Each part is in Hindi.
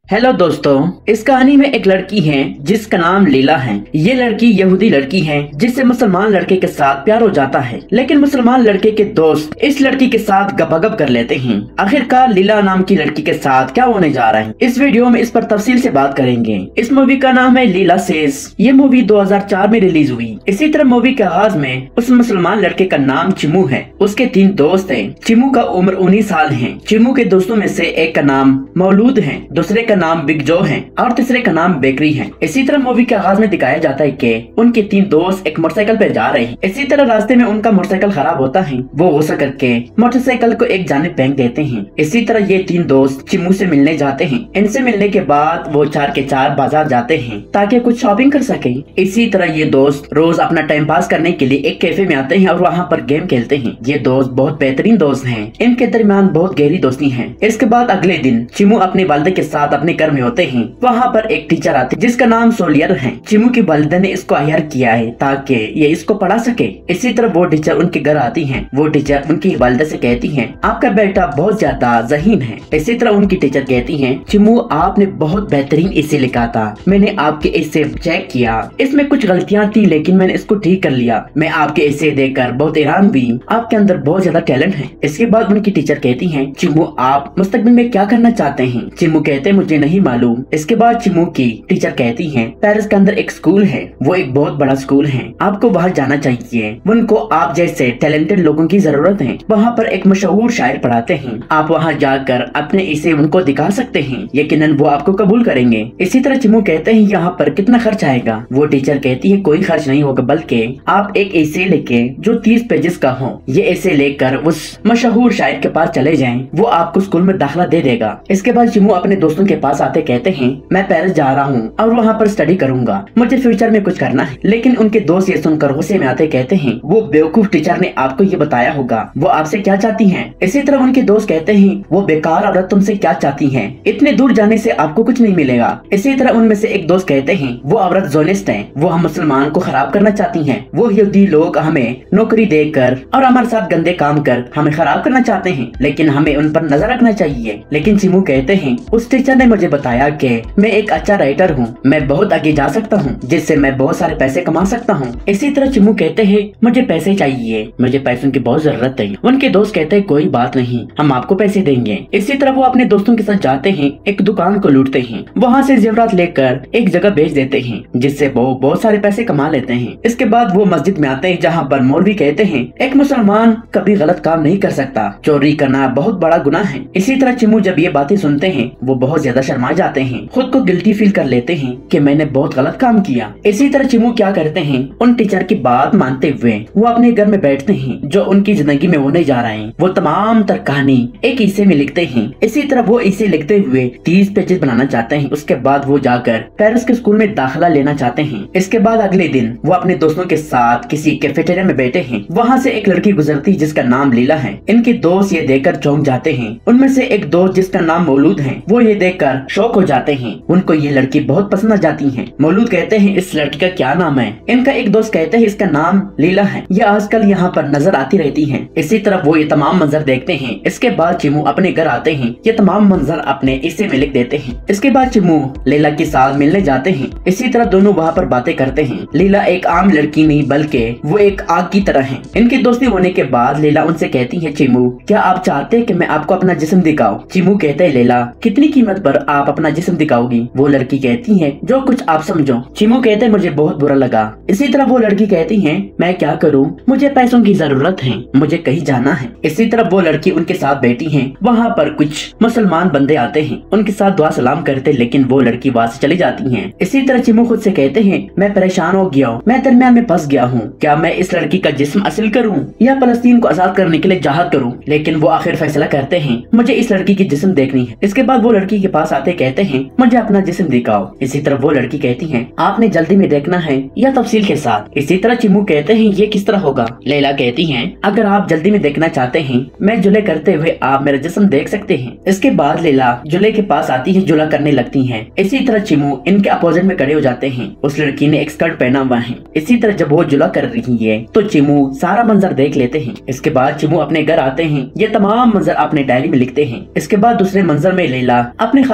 हेलो दोस्तों, इस कहानी में एक लड़की है जिसका नाम लीला है। ये लड़की यहूदी लड़की है जिससे मुसलमान लड़के के साथ प्यार हो जाता है, लेकिन मुसलमान लड़के के दोस्त इस लड़की के साथ गपागप कर लेते हैं। आखिरकार लीला नाम की लड़की के साथ क्या होने जा रहा है, इस वीडियो में इस पर तफसील से बात करेंगे। इस मूवी का नाम है लीला सेज। ये मूवी 2004 में रिलीज हुई। इसी तरह मूवी के आगाज में उस मुसलमान लड़के का नाम चिमू है। उसके 3 दोस्त हैं। चिमू का उम्र 19 साल है। चिमू के दोस्तों में से एक का नाम मौलूद है, दूसरे का नाम बिग जो है और तीसरे का नाम बेकरी है। इसी तरह मूवी के आगाज में दिखाया जाता है कि उनके 3 दोस्त एक मोटरसाइकिल पे जा रहे हैं। इसी तरह रास्ते में उनका मोटरसाइकिल खराब होता है। वो गुस्सा करके मोटरसाइकिल को एक जानिब फेंक देते हैं। इसी तरह ये 3 दोस्त चिमू से मिलने जाते हैं। इनसे मिलने के बाद वो 4 के 4 बाजार जाते हैं ताकि कुछ शॉपिंग कर सके। इसी तरह ये दोस्त रोज अपना टाइम पास करने के लिए एक कैफे में आते हैं और वहाँ पर गेम खेलते हैं। ये दोस्त बहुत बेहतरीन दोस्त हैं। इनके दरमियान बहुत गहरी दोस्ती है। इसके बाद अगले दिन चिमू अपने वालिदा के साथ अपने घर में होते हैं। वहाँ पर एक टीचर आती जिसका नाम सोलियर है। चिमू की वालिदा ने इसको हायर किया है ताकि ये इसको पढ़ा सके। इसी तरह वो टीचर उनके घर आती है। वो टीचर उनकी वालिदा से कहती है, आपका बेटा बहुत ज्यादा ज़हीन है। इसी तरह उनकी टीचर कहती है, चिमू आपने बहुत बेहतरीन इसे लिखा था। मैंने आपके इसे चेक किया, इसमें कुछ गलतियाँ थी लेकिन मैंने इसको ठीक कर लिया। मैं आपके इसे देखकर बहुत हैरान हुई। आपके अंदर बहुत ज्यादा टैलेंट है। इसके बाद उनकी टीचर कहती है, चिमू आप मुस्तकबिल में क्या करना चाहते हैं? चिमू कहते हैं, मुझे नहीं मालूम। इसके बाद चिमू की टीचर कहती है, पेरिस के अंदर एक स्कूल है, वो एक बहुत बड़ा स्कूल है, आपको वहाँ जाना चाहिए। उनको आप जैसे टैलेंटेड लोगों की जरूरत है। वहाँ पर एक मशहूर शायर पढ़ाते हैं, आप वहाँ जाकर अपने इसे उनको दिखा सकते हैं। यकीनन वो आपको कबूल करेंगे। इसी तरह चिमू कहते हैं, यहाँ पर कितना खर्च आएगा? वो टीचर कहती है, कोई खर्च नहीं होगा, बल्कि आप एक ऐसे लेके जो 30 पेजेस का हो, ये ऐसे लेकर उस मशहूर शायर के पास चले जाएं, वो आपको स्कूल में दाखिला दे देगा। इसके बाद चिमू अपने दोस्तों के पास आते कहते हैं, मैं पेरिस जा रहा हूँ और वहाँ पर स्टडी करूंगा, मुझे फ्यूचर में कुछ करना है। लेकिन उनके दोस्त ये सुनकर गुस्से में आते कहते हैं, वो बेवकूफ टीचर ने आपको ये बताया होगा, वो आपसे क्या चाहती हैं? इसी तरह उनके दोस्त कहते हैं, वो बेकार औरत तुमसे क्या चाहती है? इतने दूर जाने से आपको कुछ नहीं मिलेगा। इसी तरह उनमें से एक दोस्त कहते हैं, वो औरत जोनिस्ट है, वो हम मुसलमान को खराब करना चाहती है। वो यहूदी लोग हमें नौकरी देकर और हमारे साथ गंदे काम कर हमें खराब करना चाहते हैं, लेकिन हमें उन पर नजर रखना चाहिए। लेकिन चिमू कहते हैं, उस टीचर ने मुझे बताया कि मैं एक अच्छा राइटर हूँ, मैं बहुत आगे जा सकता हूँ, जिससे मैं बहुत सारे पैसे कमा सकता हूँ। इसी तरह चिमू कहते हैं, मुझे पैसे चाहिए, मुझे पैसों की बहुत जरूरत है। उनके दोस्त कहते हैं, कोई बात नहीं, हम आपको पैसे देंगे। इसी तरह वो अपने दोस्तों के साथ जाते हैं, एक दुकान को लूटते हैं, वहाँ से जेवरात लेकर एक जगह बेच देते हैं, जिससे वो बहुत सारे पैसे कमा लेते हैं। इसके बाद वो मस्जिद में आते हैं, जहाँ पर मौलवी कहते हैं, एक मुसलमान कभी गलत काम नहीं कर सकता, चोरी करना बहुत बड़ा गुनाह है। इसी तरह चिमू जब ये बातें सुनते हैं, वो बहुत ज्यादा शर्मा जाते हैं, खुद को गिल्टी फील कर लेते हैं कि मैंने बहुत गलत काम किया। इसी तरह चिमू क्या करते हैं, उन टीचर की बात मानते हुए वो अपने घर में बैठते हैं जो उनकी जिंदगी में होने जा रहे हैं। वो तमाम तर कहानी एक हिस्से में लिखते हैं। इसी तरह वो इसे लिखते हुए 30 पेजेस बनाना चाहते हैं। उसके बाद वो जाकर पेरिस के स्कूल में दाखिला लेना चाहते हैं। इसके बाद अगले दिन वो अपने दोस्तों के साथ किसी कैफेटेरिया में बैठे हैं। वहाँ से एक लड़की गुजरती जिसका नाम लीला है। इनके दोस्त ये देखकर चौंक जाते हैं। उनमें से एक दोस्त जिसका नाम मौलूद है, वो ये देखकर शौक हो जाते हैं। उनको ये लड़की बहुत पसंद आ जाती है। मौलूद कहते हैं, इस लड़की का क्या नाम है? इनका एक दोस्त कहते हैं, इसका नाम लीला है, ये आजकल यहाँ पर नजर आती रहती है। इसी तरह वो ये तमाम मंजर देखते हैं। इसके बाद चिमू अपने घर आते हैं, ये तमाम मंजर अपने हिस्से में लिख देते हैं। इसके बाद चिमू लीला के साथ मिलने जाते हैं। इसी तरह दोनों वहाँ पर बातें करते हैं। लीला एक आम लड़की नहीं बल्कि वो एक आग की तरह है। इनकी दोस्ती होने के बाद लीला उनसे कहती है, चिमू क्या आप चाहते हैं कि मैं आपको अपना जिस्म दिखाऊं? चिमू कहते हैं, लीला कितनी कीमत पर आप अपना जिस्म दिखाओगी? वो लड़की कहती है, जो कुछ आप समझो। चिमू कहते हैं, मुझे बहुत बुरा लगा। इसी तरह वो लड़की कहती है, मैं क्या करूँ, मुझे पैसों की जरूरत है, मुझे कहीं जाना है। इसी तरह वो लड़की उनके साथ बैठी है। वहाँ पर कुछ मुसलमान बंदे आते हैं, उनके साथ दुआ सलाम करते, लेकिन वो लड़की वहाँ से चली जाती है। इसी तरह चिमू खुद से कहते हैं, मैं परेशान हो गया हूँ, मैं दरमियान में फंस गया हूँ, क्या मैं इस लड़की का जिस्म हासिल करूँ या फलस्तीन को आजाद करने के लिए जहाद करूँ? लेकिन वो आखिर फैसला करते हैं, मुझे इस लड़की की जिस्म देखनी है। इसके बाद वो लड़की के पास आते कहते हैं, मुझे अपना जिस्म दिखाओ। इसी तरह वो लड़की कहती है, आपने जल्दी में देखना है या तफसील के साथ? इसी तरह चिमू कहते हैं, ये किस तरह होगा? लैला कहती है, अगर आप जल्दी में देखना चाहते हैं, मैं जुले करते हुए आप मेरा जिस्म देख सकते हैं। इसके बाद लैला जुले के पास आती है, जुला करने लगती है। इसी तरह चिमू इनके अपोजिट में खड़े हो जाते हैं। उस लड़की ने एक स्कर्ट पहना हुआ है। इसी तरह जब वो जुला कर रही है तो चिमू सारा मंजर देख लेते हैं। इसके बाद चिमू अपने घर आते हैं, ये तमाम मंजर अपने डायरी में लिखते हैं। इसके बाद दूसरे मंजर में लैला अपने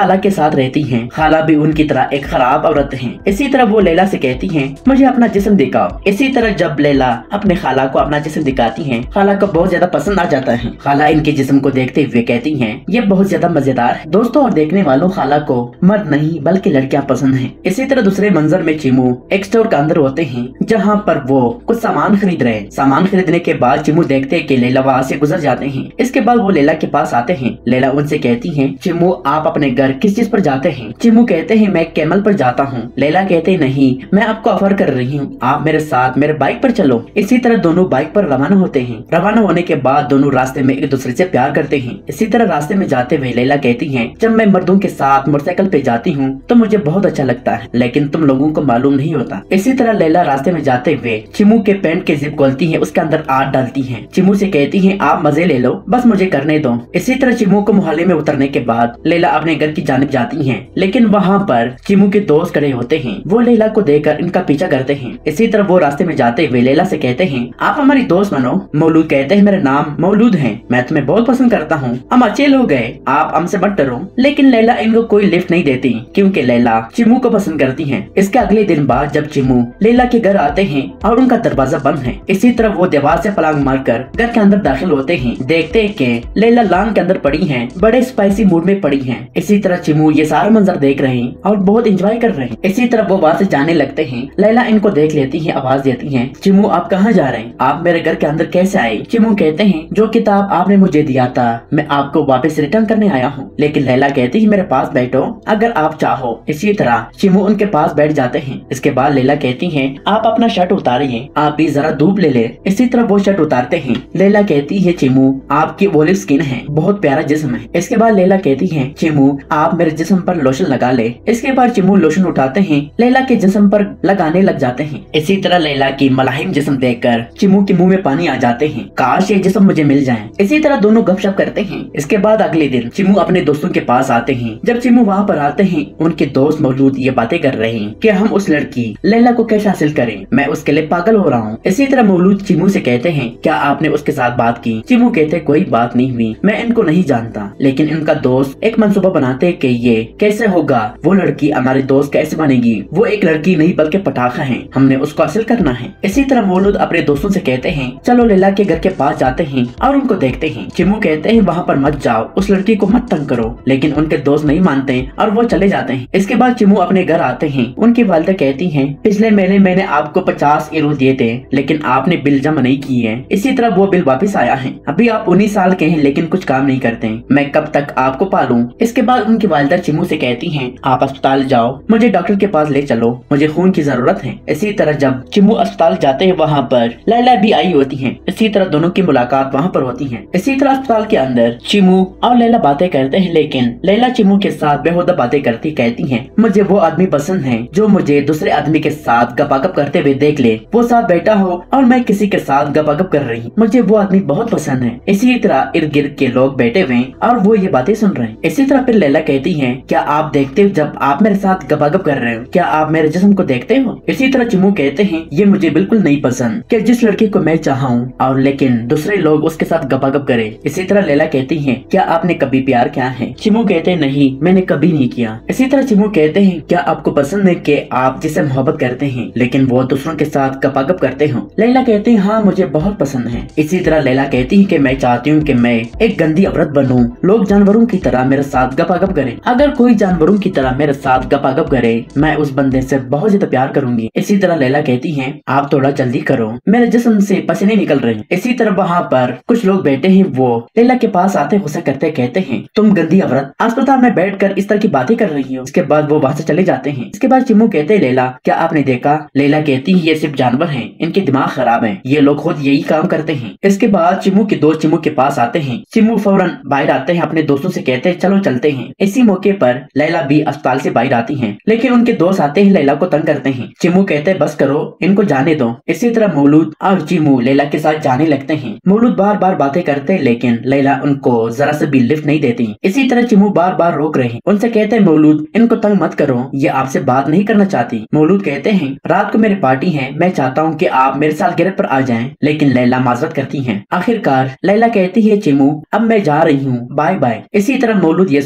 खाला के साथ रहती हैं। खाला भी उनकी तरह एक खराब औरत है। इसी तरह वो लैला से कहती हैं, मुझे अपना जिस्म दिखाओ। इसी तरह जब लैला अपने खाला को अपना जिस्म दिखाती हैं, खाला को बहुत ज्यादा पसंद आ जाता है। खाला इनके जिस्म को देखते हुए कहती हैं, ये बहुत ज्यादा मजेदार है। दोस्तों और देखने वालों, खाला को मर्द नहीं बल्कि लड़कियां पसंद हैं। इसी तरह दूसरे मंजर में चिमू एक स्टोर के अंदर होते हैं, जहाँ पर वो कुछ सामान खरीद रहे हैं। सामान खरीदने के बाद चिमू देखते हैं कि लैला वहाँ से गुजर जाते हैं। इसके बाद वो लैला के पास आते हैं। लैला उनसे कहती है, चिमू आप अपने घर किस चीज पर जाते हैं? चिमू कहते हैं, मैं कैमल पर जाता हूँ। लैला कहते हैं, नहीं, मैं आपको ऑफर कर रही हूँ, आप मेरे साथ मेरे बाइक पर चलो। इसी तरह दोनों बाइक पर रवाना होते हैं। रवाना होने के बाद दोनों रास्ते में एक दूसरे से प्यार करते हैं। इसी तरह रास्ते में जाते हुए लैला कहती है, जब मैं मर्दों के साथ मोटरसाइकिल पे जाती हूँ तो मुझे बहुत अच्छा लगता है, लेकिन तुम लोगों को मालूम नहीं होता। इसी तरह लैला रास्ते में जाते हुए चिमू के पैंट के जिप खोलती है, उसके अंदर आग डालती है। चिमू से कहती है, आप मजे ले लो, बस मुझे करने दो। इसी तरह चिमू को मोहल्ले में उतरने के बाद लैला अपने घर की जानिब जाती है, लेकिन वहाँ पर चिमू के दोस्त खड़े होते हैं। वो लैला को देखकर इनका पीछा करते हैं। इसी तरह वो रास्ते में जाते हुए लैला से कहते हैं, आप हमारी दोस्त बनो। मौलूद कहते हैं, मेरा नाम मौलूद है, मैं तुम्हें बहुत पसंद करता हूँ, हम अच्छे लोग गए, आप हमसे मत डरो। लेकिन लैला इनको कोई लिफ्ट नहीं देती, क्योंकि लैला चिमू को पसंद करती है। इसके अगले दिन बाद जब चिमू लैला के घर आते हैं और उनका दरवाजा बंद है, इसी तरह वो दीवार से पलांग मारकर घर के अंदर दाखिल होते हैं। देखते हैं कि लैला लान के अंदर पड़ी है, बड़े स्पाइसी मूड में पड़ी है। इसी तरह चिमू ये सारा मंजर देख रहे हैं और बहुत एंजॉय कर रहे हैं। इसी तरह वो वहाँ से जाने लगते हैं। लैला इनको देख लेती है, आवाज देती है, चिमू आप कहाँ जा रहे हैं? आप मेरे घर के अंदर कैसे आए? चिमू कहते हैं, जो किताब आपने मुझे दिया था मैं आपको वापस रिटर्न करने आया हूँ। लेकिन लैला कहती है, मेरे पास बैठो अगर आप चाहो। इसी तरह चिमू उनके पास बैठ जाते हैं। इसके बाद लैला कहती है, आप अपना शर्ट उतारिए, आप भी जरा धूप ले ले। इसी तरह वो शर्ट उतारते हैं। लैला कहती है, चिमू आपकी ओलिव स्किन है, बहुत प्यारा जिस्म है। इसके बाद लैला कहती है, चिमू आप मेरे जिस्म पर लोशन लगा ले। इसके बाद चिमू लोशन उठाते हैं, लैला के जिस्म पर लगाने लग जाते हैं। इसी तरह लैला की मलाहिम जिस्म देखकर चिमू के मुंह में पानी आ जाते हैं, काश ये जिस्म मुझे मिल जाए। इसी तरह दोनों गपशप करते हैं। इसके बाद अगले दिन चिमू अपने दोस्तों के पास आते हैं। जब चिमू वहाँ पर आते हैं, उनके दोस्त मौजूद ये बातें कर रहे हैं कि हम उस लड़की लैला को कैसे हासिल करें, मैं उसके लिए पागल हो रहा हूँ। इसी तरह मौलूद चिमू से कहते हैं, क्या आपने उसके साथ बात की? चिमू कहते, कोई बात नहीं हुई, मैं इनको नहीं जानता। लेकिन इनका दोस्त एक मंसूबा बनाते कि ये कैसे होगा, वो लड़की हमारी दोस्त कैसे बनेगी, वो एक लड़की नहीं बल्कि पटाखा है, हमने उसको हासिल करना है। इसी तरह मौलूद अपने दोस्तों से कहते हैं, चलो लैला के घर के पास जाते हैं और उनको देखते हैं। चिमू कहते हैं, वहाँ पर मत जाओ, उस लड़की को मत तंग करो। लेकिन उनके दोस्त नहीं मानते और वो चले जाते हैं। इसके बाद चिमू अपने घर आते हैं। उनकी वालिदा कहती हैं, पिछले महीने मैंने आपको 50 यूरो दिए थे, लेकिन आपने बिल जमा नहीं किए हैं। इसी तरह वो बिल वापस आया है। अभी आप 19 साल के हैं लेकिन कुछ काम नहीं करते, मैं कब तक आपको पालूं? इसके बाद उनकी वालिदा चिमू से कहती हैं, आप अस्पताल जाओ, मुझे डॉक्टर के पास ले चलो, मुझे खून की जरूरत है। इसी तरह जब चिमू अस्पताल जाते हैं, वहाँ पर लैला भी आई होती है। इसी तरह दोनों की मुलाकात वहाँ पर होती है। इसी तरह अस्पताल के अंदर चिमू और लैला बातें करते हैं, लेकिन लैला चिमू के साथ बेहुदा बातें करती कहती है, मुझे वो आदमी पसंद है जो मुझे दूसरे आदमी के साथ गपागप करते हुए देख ले, वो साथ बैठा हो और मैं किसी के साथ गपागप कर रही हूँ, मुझे वो आदमी बहुत पसंद है। इसी तरह इर्द गिर्द के लोग बैठे हुए और वो ये बातें सुन रहे हैं। इसी तरह फिर लैला कहती है, क्या आप देखते हो जब आप मेरे साथ गपागप कर रहे हो, क्या आप मेरे जिस्म को देखते हो? इसी तरह चिमू कहते हैं, ये मुझे बिल्कुल नहीं पसंद कि जिस लड़की को मैं चाहूँ और लेकिन दूसरे लोग उसके साथ गपागप करे। इसी तरह लैला कहती है, क्या आपने कभी प्यार किया है? चिमू कहते हैं, नहीं, मैंने कभी नहीं किया। इसी तरह चिमू कहते हैं, क्या आपको पसंद है कि आप जिससे मोहब्बत करते हैं लेकिन वो दूसरों के साथ गपागप करते हो? लैला कहती है, हाँ मुझे बहुत पसंद है। इसी तरह लैला कहती है कि मैं चाहती हूँ कि मैं एक गंदी औरत बनूं, लोग जानवरों की तरह मेरे साथ गपागप करें। अगर कोई जानवरों की तरह मेरे साथ गपागप करे, मैं उस बंदे से बहुत ज्यादा प्यार करूंगी। इसी तरह लैला कहती है, आप थोड़ा जल्दी करो, मेरे जिस्म से पसीने निकल रहे हैं। इसी तरह वहाँ पर कुछ लोग बैठे हैं, वो लैला के पास आते गुस्सा करते कहते हैं, तुम गंदी औरत अस्पताल में बैठकर इस तरह की बातें कर रही हो। इसके बाद वो वहाँ से चले जाते हैं। इसके बाद चिमू कहते हैं, लैला क्या आपने देखा? लैला कहती है, ये सिर्फ जानवर हैं, इनके दिमाग खराब हैं, ये लोग खुद यही काम करते हैं। इसके बाद चिमू के दोस्त चिमू के पास आते हैं। चिमू फौरन बाहर आते हैं, अपने दोस्तों से कहते हैं, चलो चलते हैं। इसी मौके पर लैला भी अस्पताल से बाहर आती है, लेकिन उनके दोस्त आते हैं, लैला को तंग करते हैं। चिमू कहते हैं, बस करो, इनको जाने दो। इसी तरह मौलूद और चिमू लैला के साथ जाने लगते हैं। मौलूद बार बार बातें करते हैं, लेकिन लैला उनको जरा से भी लिफ्ट नहीं देती। इसी तरह चिमू बार बार रोक रहे हैं। उनसे कहते हैं, मौलूद इनको तंग मत करो, ये आपसे बात नहीं करना चाहती। मौलूद कहते हैं, रात को मेरी पार्टी है, मैं चाहता हूँ कि आप मेरे साथ गिरफ्त पर आ जाएं। लेकिन लैला माजरत करती है। आखिरकार लैला कहती है, चिमू अब मैं जा रही हूँ, बाय बाय। इसी तरह मौलूद ये सुनकर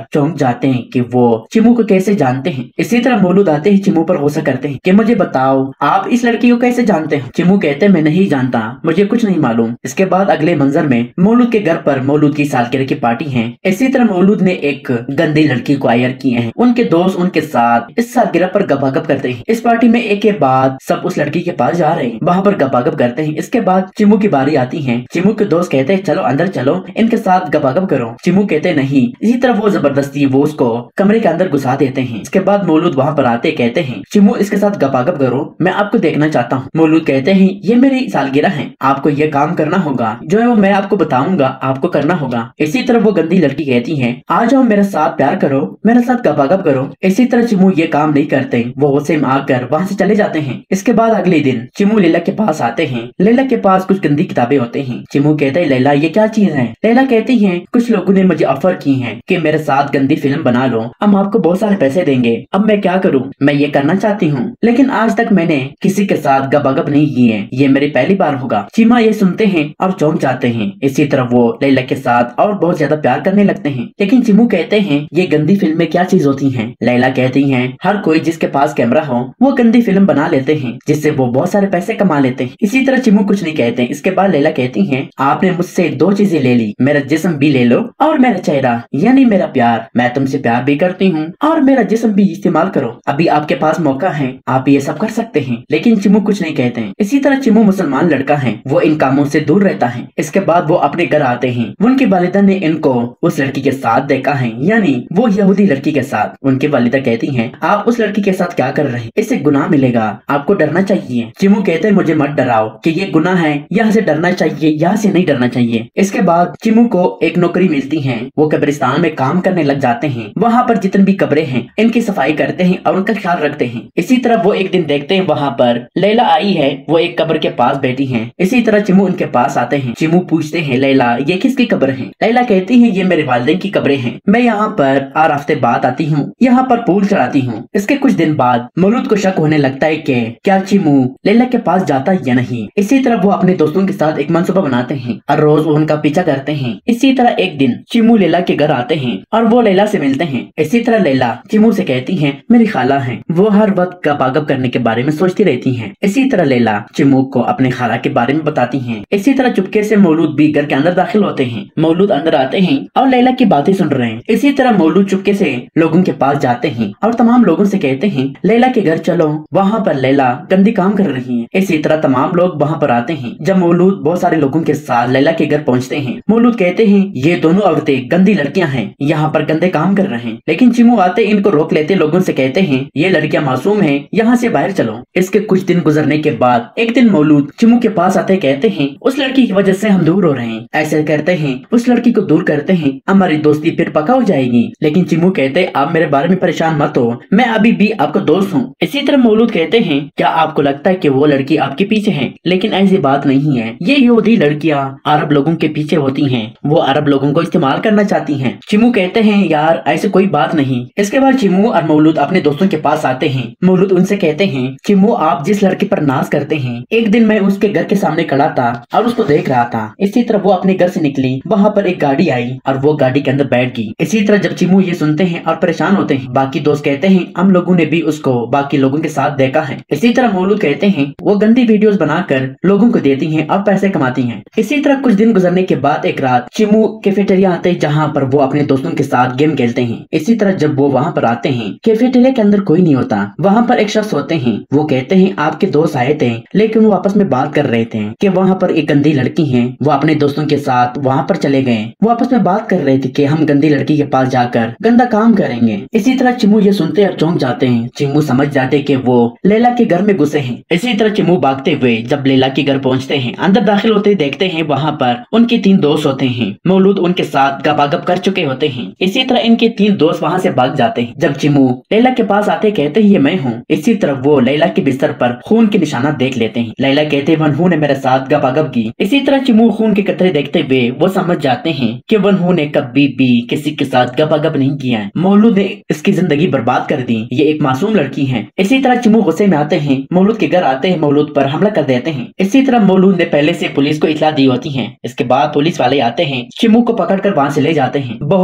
चौंक जाते हैं कि वो चिमू को कैसे जानते हैं। इसी तरह मौलूद आते ही चिमू पर गुस्सा करते हैं कि मुझे बताओ आप इस लड़की को कैसे जानते हो। चिमू कहते हैं मैं नहीं जानता, मुझे कुछ नहीं मालूम। इसके बाद अगले मंजर में मौलूद के घर पर मौलूद की सालगिरह की पार्टी है। इसी तरह मौलूद ने एक गंदी लड़की को हायर किए हैं। उनके दोस्त उनके साथ इस सालगिरह पर गपागप करते हैं। इस पार्टी में एक के बाद सब उस लड़की के पास जा रहे हैं, वहाँ पर गपागप करते हैं। इसके बाद चिमू की बारी आती है। चिमू के दोस्त कहते हैं चलो अंदर चलो, इनके साथ गपागप करो। चिमू कहते हैं नहीं। इसी तरह वो जबरदस्ती वो उसको कमरे के अंदर घुसा देते हैं। इसके बाद मौलूद वहाँ पर आते कहते हैं चिमू इसके साथ गपागप करो, मैं आपको देखना चाहता हूँ। मौलूद कहते हैं ये मेरी सालगिरह है, आपको ये काम करना होगा, जो है वो मैं आपको बताऊंगा, आपको करना होगा। इसी तरह वो गंदी लड़की कहती है आ जाओ मेरे साथ प्यार करो, मेरे साथ गपागप करो। इसी तरह चिमू ये काम नहीं करते, वो होश में आकर वहाँ से चले जाते हैं। इसके बाद अगले दिन चिमू लैला के पास आते हैं। लैला के पास कुछ गंदी किताबें होते हैं। चिमू कहते हैं लैला ये क्या चीज है। लैला कहती है कुछ लोगों ने मुझे ऑफर की है कि मेरे साथ गंदी फिल्म बना लो, हम आपको बहुत सारे पैसे देंगे। अब मैं क्या करूँ, मैं ये करना चाहती हूँ लेकिन आज तक मैंने किसी के साथ गपागप नहीं की है, ये मेरी पहली बार होगा। चिमा ये सुनते हैं और चौंक जाते हैं। इसी तरह वो लैला के साथ और बहुत ज्यादा प्यार करने लगते हैं। लेकिन चिमू कहते हैं ये गंदी फिल्में क्या चीज होती हैं। लैला कहती हैं हर कोई जिसके पास कैमरा हो वो गंदी फिल्म बना लेते हैं, जिससे वो बहुत सारे पैसे कमा लेते हैं। इसी तरह चिमू कुछ नहीं कहते। इसके बाद लैला कहती हैं आपने मुझसे दो चीजें ले ली, मेरा जिस्म भी ले लो और मेरा चेहरा यानी मेरा प्यार। मैं तुमसे प्यार भी करती हूँ और मेरा जिस्म भी इस्तेमाल करो, अभी आपके पास मौका है, आप ये सब कर सकते हैं। लेकिन चिमू कुछ नहीं कहते हैं। इसी तरह चिमू मुसलमान लड़का है, वो इन कामों से दूर रहता है। इसके बाद वो अपने घर आते हैं। उनकी वालिदा ने इनको उस लड़की के साथ देखा है, यानी वो यहूदी लड़की के साथ। उनकी वालिदा कहती हैं आप उस लड़की के साथ क्या कर रहे हैं, इससे गुनाह मिलेगा, आपको डरना चाहिए। चिमू कहते हैं मुझे मत डराओ कि ये गुनाह है, यहाँ से डरना चाहिए, यहाँ से नहीं डरना चाहिए। इसके बाद चिमू को एक नौकरी मिलती है, वो कब्रिस्तान में काम करने लग जाते हैं। वहाँ पर जितनी भी कब्रें हैं इनकी सफाई करते हैं और उनका ख्याल रखते हैं। इसी तरह वो एक दिन देखते हैं वहाँ पर लैला आई है, वो एक कब्र के पास बैठी है। इसी तरह चिमू उनके पास आते हैं। चिमू पूछते हैं लैला ये किसकी कब्र है। लैला कहती है ये मेरे वालिदैन की कब्रें हैं, मैं यहाँ पर 8 हफ्ते बाद आती हूँ, यहाँ पर फूल चढ़ाती हूँ। इसके कुछ दिन बाद मौलूद को शक होने लगता है कि क्या चिमू लैला के पास जाता है या नहीं। इसी तरह वो अपने दोस्तों के साथ एक मनसूबा बनाते हैं और रोज वो उनका पीछा करते हैं। इसी तरह एक दिन चिमू लैला के घर आते हैं और वो लैला से मिलते हैं। इसी तरह लैला चिमू से कहती है मेरी खाला है, वो हर वक्त गपागप करने के बारे में सोचती रहती है। इसी तरह लैला चिमू को अपने खाला के बारे में बताती है। इसी तरह चुपके से मौलूद भी घर के अंदर दाखिल होते हैं। मौलूद अंदर आते हैं और लैला की बातें सुन रहे हैं। इसी तरह मौलूद चुपके से लोगों के पास जाते हैं और तमाम लोगों से कहते हैं लैला के घर चलो, वहाँ पर लैला गंदी काम कर रही है। इसी तरह तमाम लोग वहाँ पर आते हैं। जब मौलूद बहुत सारे लोगों के साथ लैला के घर पहुँचते हैं, मौलूद कहते हैं ये दोनों औरतें गंदी लड़कियां हैं, यहाँ पर गंदे काम कर रहे हैं। लेकिन चिमू आते इनको रोक लेते, लोगों से कहते हैं ये लड़कियां मासूम हैं, यहाँ से बाहर चलो। इसके कुछ दिन गुजरने के बाद एक दिन मौलूद चिमू के पास आते कहते हैं उस लड़की की वजह से हम दूर हो रहे हैं। ऐसे करते हैं उस लड़की को दूर करते हैं, हमारी दोस्ती फिर पक्का हो जाएगी। लेकिन चिमू कहते आप मेरे बारे में परेशान मत हो, मैं अभी भी आपको दोस्त हूँ। इसी तरह मौलूद कहते हैं क्या आपको लगता है कि वो लड़की आपके पीछे है, लेकिन ऐसी बात नहीं है, ये यहूदी लड़कियाँ अरब लोगों के पीछे होती हैं, वो अरब लोगों को इस्तेमाल करना चाहती हैं। चिमू कहते हैं यार ऐसे कोई बात नहीं। इसके बाद चिमू और मौलूद अपने दोस्तों के पास आते हैं। मौलूद उनसे कहते हैं चिमू आप जिस लड़की पर नाज करते हैं, एक दिन मैं उसके घर के सामने खड़ा था और उसको देख रहा था। इसी तरह वो अपने घर से निकली, वहाँ पर एक गाड़ी आई और वो गाड़ी के अंदर बैठ गई। इसी तरह जब चिमू ये सुनते हैं और परेशान होते हैं, बाकी दोस्त कहते हैं हम लोगों ने भी उसको बाकी लोगों के साथ देखा है। इसी तरह मौलूद कहते हैं वो गंदी वीडियोस बनाकर लोगों को देती हैं और पैसे कमाती हैं। इसी तरह कुछ दिन गुजरने के बाद एक रात चिमू कैफेटेरिया आते हैं, जहाँ पर वो अपने दोस्तों के साथ गेम खेलते हैं। इसी तरह जब वो वहाँ पर आते हैं, कैफेटेरिया के अंदर कोई नहीं होता। वहाँ पर एक शख्स होते हैं, वो कहते हैं आपके दोस्त आए थे, लेकिन वो आपस में बात कर रहे थे कि वहाँ पर एक गंदी लड़की है। वो अपने दोस्तों के साथ वहाँ पर चले गए। वो आपस में बात कर रहे थे कि हम गंदी लड़की के पास जाकर गंदा काम करेंगे। इसी तरह चिमू ये सुनते और चौंक जाते हैं। चिमू समझ जाते कि वो लैला के घर में घुसे हैं। इसी तरह चिमू भागते हुए जब लैला के घर पहुँचते हैं, अंदर दाखिल होते देखते हैं वहाँ पर उनके 3 दोस्त होते हैं। मौलूद उनके साथ गपागप कर चुके होते हैं। इसी तरह इनके 3 दोस्त वहाँ से भाग जाते हैं। जब चिमू लैला के पास आते कहते हैं ये मैं हूँ। इसी तरह वो लैला के बिस्तर पर खून के निशानात देख लेते हैं। लैला कहते वनहू ने मेरे साथ गपागप की। इसी तरह चिमू खून के कतरे देखते हुए वो समझ जाते हैं कि वनहू ने कभी भी किसी के साथ गपागप नहीं किया है। मौलूद ने इसकी जिंदगी बर्बाद कर दी, ये एक मासूम लड़की है। इसी तरह चिमू गुस्से में आते हैं, मौलूद के घर आते हैं, मौलूद पर हमला कर देते हैं। इसी तरह मौलूद ने पहले से पुलिस को इत्तला दी होती है। इसके बाद पुलिस वाले आते हैं, चिमू को पकड़कर वहाँ से ले जाते हैं। बहुत वक्त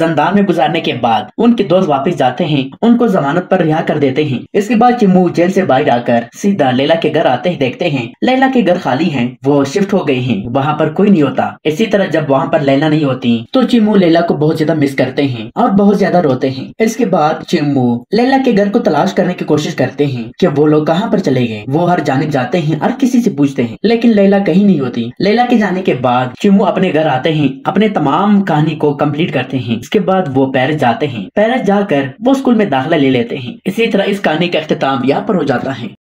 जंदान में गुजारने के बाद उनके दोस्त वापस जाते हैं, उनको जमानत पर रिहा कर देते हैं। इसके बाद चिम्मू जेल से बाहर आकर सीधा लैला के घर आते ही देखते हैं लैला के घर खाली है, वो शिफ्ट हो गई है, वहाँ पर कोई नहीं होता। इसी तरह जब वहाँ पर लैला नहीं होती तो चिम्मू लैला को बहुत ज्यादा मिस करते हैं और बहुत ज्यादा रोते हैं। इसके बाद चिम्मू लैला के घर को तलाश करने की कोशिश करते हैं कि वो लोग कहाँ पर चले गए। वो हर जानिब जाते हैं और किसी से पूछते हैं, लेकिन लैला कहीं नहीं होती। लैला के जाने के बाद चिम्मू अपने घर आते हैं, अपने तमाम कहानी को कंप्लीट करते हैं। इसके बाद वो पेरिस जाते हैं। पेरिस जाकर वो स्कूल में दाखिला ले लेते हैं। इसी तरह इस कहानी का इख्तिताम यहाँ पर हो जाता है।